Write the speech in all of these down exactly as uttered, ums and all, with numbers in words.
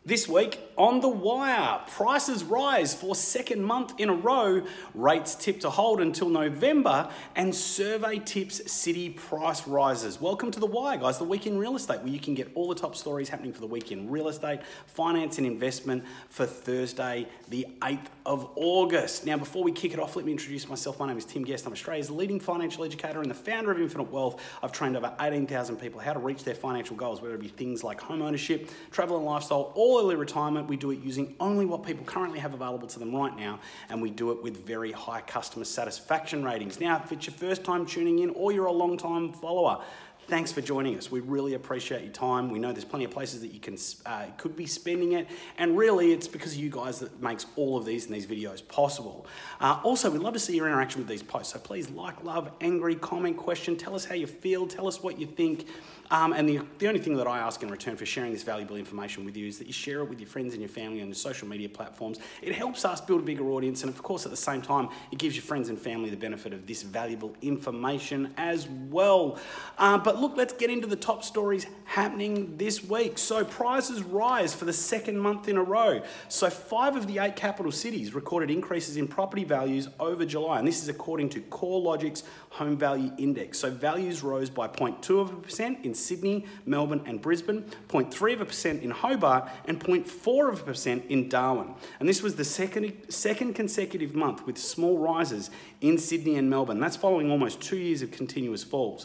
This week on The Wire, prices rise for second month in a row, rates tip to hold until November, and survey tips city price rises. Welcome to The Wire, guys, the week in real estate, where you can get all the top stories happening for the week in real estate, finance and investment for Thursday, the eighth of August. Now, before we kick it off, let me introduce myself. My name is Tim Guest. I'm Australia's leading financial educator and the founder of Infinite Wealth. I've trained over eighteen thousand people how to reach their financial goals, whether it be things like home ownership, travel and lifestyle, or early retirement. We do it using only what people currently have available to them right now, and we do it with very high customer satisfaction ratings. Now, if it's your first time tuning in or you're a long time follower, thanks for joining us. We really appreciate your time. We know there's plenty of places that you can uh, could be spending it, and really it's because of you guys that makes all of these and these videos possible. Uh, also, we'd love to see your interaction with these posts, so please like, love, angry, comment, question, tell us how you feel, tell us what you think. Um, and the, the only thing that I ask in return for sharing this valuable information with you is that you share it with your friends and your family on your social media platforms. It helps us build a bigger audience, and of course at the same time it gives your friends and family the benefit of this valuable information as well. Uh, but look, let's get into the top stories happening this week. So prices rise for the second month in a row. So five of the eight capital cities recorded increases in property values over July, and this is according to CoreLogic's Home Value Index. So values rose by zero point two of a percent in Sydney, Melbourne and Brisbane, zero point three of a percent in Hobart, and zero point four of a percent in Darwin. And this was the second, second consecutive month with small rises in Sydney and Melbourne. That's following almost two years of continuous falls.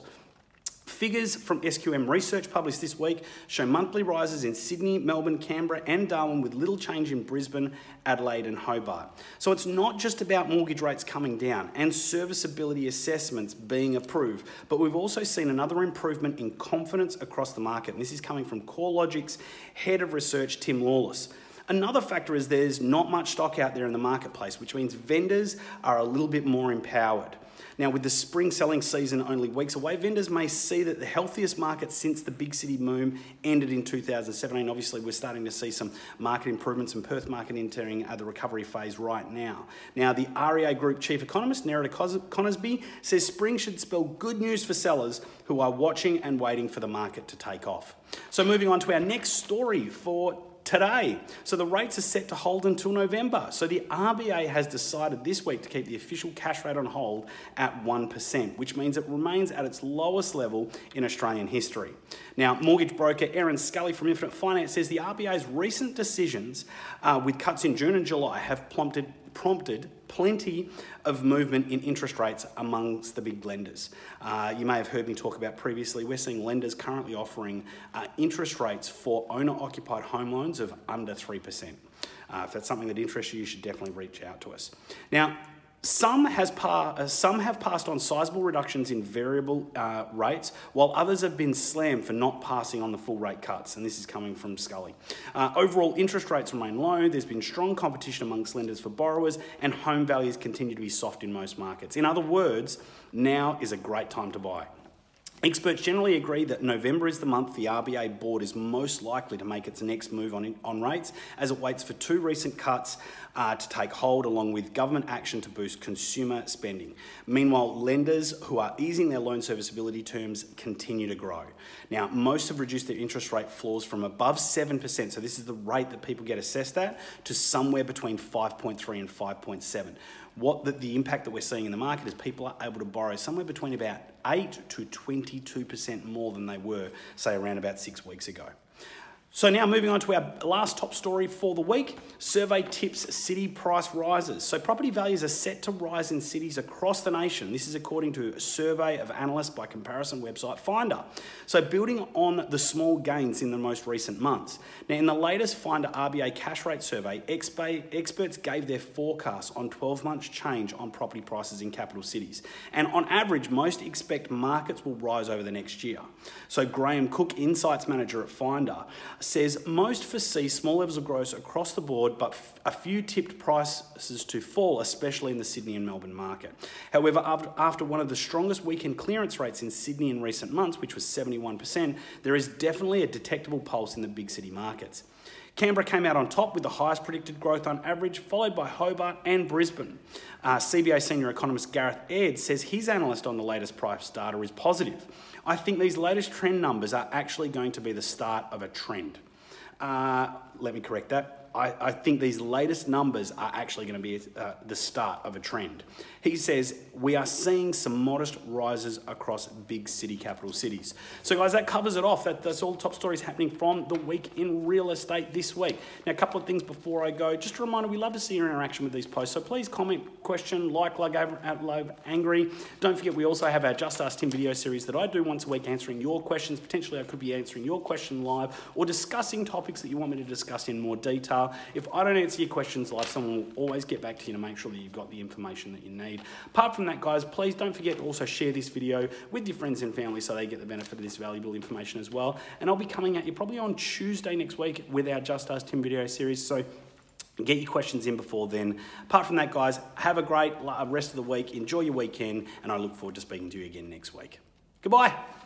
Figures from S Q M Research published this week show monthly rises in Sydney, Melbourne, Canberra and Darwin, with little change in Brisbane, Adelaide and Hobart. So it's not just about mortgage rates coming down and serviceability assessments being approved, but we've also seen another improvement in confidence across the market. And this is coming from CoreLogic's Head of Research, Tim Lawless. Another factor is there's not much stock out there in the marketplace, which means vendors are a little bit more empowered. Now, with the spring selling season only weeks away, vendors may see that the healthiest market since the big city boom ended in two thousand seventeen. Obviously, we're starting to see some market improvements, and Perth market entering the recovery phase right now. Now, the R E A Group chief economist, Nerida Conisbee, says spring should spell good news for sellers who are watching and waiting for the market to take off. So moving on to our next story for today. So the rates are set to hold until November. So the R B A has decided this week to keep the official cash rate on hold at one percent, which means it remains at its lowest level in Australian history. Now, mortgage broker Erin Scully from Infinite Finance says the R B A's recent decisions uh, with cuts in June and July have prompted prompted plenty of movement in interest rates amongst the big lenders. Uh, you may have heard me talk about previously, we're seeing lenders currently offering uh, interest rates for owner-occupied home loans of under three percent. Uh, if that's something that interests you, you should definitely reach out to us. Now, Some, has pa uh, some have passed on sizable reductions in variable uh, rates, while others have been slammed for not passing on the full rate cuts, and this is coming from Scully. Uh, overall, interest rates remain low, there's been strong competition amongst lenders for borrowers, and home values continue to be soft in most markets. In other words, now is a great time to buy. Experts generally agree that November is the month the R B A board is most likely to make its next move on, on rates, as it waits for two recent cuts uh, to take hold, along with government action to boost consumer spending. Meanwhile, lenders who are easing their loan serviceability terms continue to grow. Now, most have reduced their interest rate floors from above seven percent, so this is the rate that people get assessed at, to somewhere between five point three and five point seven. What the, the impact that we're seeing in the market is people are able to borrow somewhere between about eight to twenty-two percent more than they were, say, around about six weeks ago. So now moving on to our last top story for the week, survey tips city price rises. So property values are set to rise in cities across the nation. This is according to a survey of analysts by comparison website Finder. So building on the small gains in the most recent months. Now, in the latest Finder R B A cash rate survey, experts gave their forecast on twelve months change on property prices in capital cities. And on average, most expect markets will rise over the next year. So Graham Cook, Insights Manager at Finder, says most foresee small levels of growth across the board, but a few tipped prices to fall, especially in the Sydney and Melbourne market. However, after one of the strongest weekend clearance rates in Sydney in recent months, which was seventy-one percent, there is definitely a detectable pulse in the big city markets. Canberra came out on top with the highest predicted growth on average, followed by Hobart and Brisbane. Uh, C B A senior economist Gareth Aird says his analyst on the latest price data is positive. I think these latest trend numbers are actually going to be the start of a trend. uh, let me correct that. I, I think these latest numbers are actually going to be uh, the start of a trend. He says, we are seeing some modest rises across big city capital cities. So guys, that covers it off. That, that's all the top stories happening from the week in real estate this week. Now, a couple of things before I go. Just a reminder, we love to see your interaction with these posts. So please comment, question, like, like, out loud, angry. Don't forget, we also have our Just Ask Tim video series that I do once a week, answering your questions. Potentially, I could be answering your question live or discussing topics that you want me to discuss in more detail. If I don't answer your questions live, someone will always get back to you to make sure that you've got the information that you need. Apart from that, guys, please don't forget to also share this video with your friends and family so they get the benefit of this valuable information as well. And I'll be coming at you probably on Tuesday next week with our Just Ask Tim video series. So get your questions in before then. Apart from that, guys, have a great rest of the week. Enjoy your weekend, and I look forward to speaking to you again next week. Goodbye.